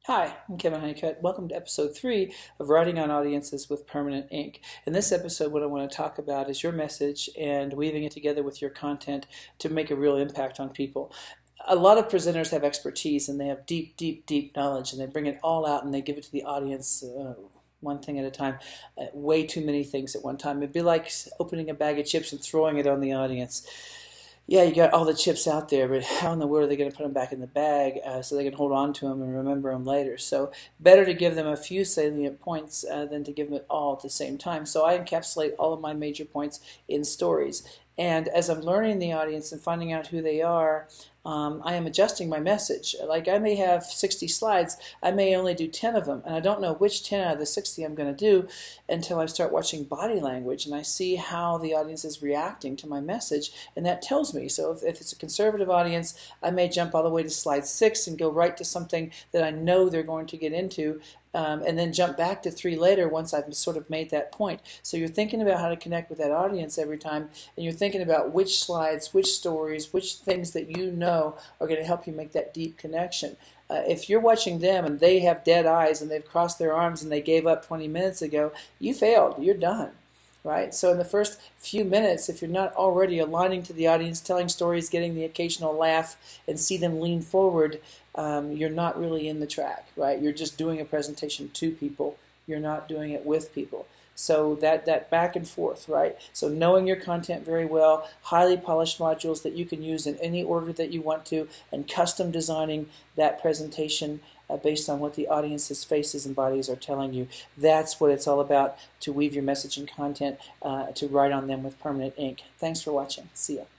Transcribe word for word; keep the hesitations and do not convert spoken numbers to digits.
Hi, I'm Kevin Honeycutt. Welcome to episode three of Writing on Audiences with Permanent Ink. In this episode, what I want to talk about is your message and weaving it together with your content to make a real impact on people. A lot of presenters have expertise and they have deep, deep, deep knowledge, and they bring it all out and they give it to the audience uh, one thing at a time, uh, way too many things at one time. It'd be like opening a bag of chips and throwing it on the audience. Yeah, you got all the chips out there, but how in the world are they going to put them back in the bag uh, so they can hold on to them and remember them later? So better to give them a few salient points uh, than to give them it all at the same time. So I encapsulate all of my major points in stories. And as I'm learning the audience and finding out who they are, um, I am adjusting my message. Like I may have sixty slides, I may only do ten of them, and I don't know which ten out of the sixty I'm going to do until I start watching body language and I see how the audience is reacting to my message, and that tells me. So if, if it's a conservative audience, I may jump all the way to slide six and go right to something that I know they're going to get into, Um, and then jump back to three later once I've sort of made that point. So you're thinking about how to connect with that audience every time, and you're thinking about which slides, which stories, which things that you know are going to help you make that deep connection. Uh, if you're watching them and they have dead eyes and they've crossed their arms and they gave up twenty minutes ago, you failed. You're done. Right? So in the first few minutes, if you're not already aligning to the audience, telling stories, getting the occasional laugh, and see them lean forward, um, you're not really in the track, right? You're just doing a presentation to people. You're not doing it with people. So that, that back and forth, right? So knowing your content very well, highly polished modules that you can use in any order that you want to, and custom designing that presentation uh, based on what the audience's faces and bodies are telling you. That's what it's all about, to weave your message and content, uh, to write on them with permanent ink. Thanks for watching. See ya.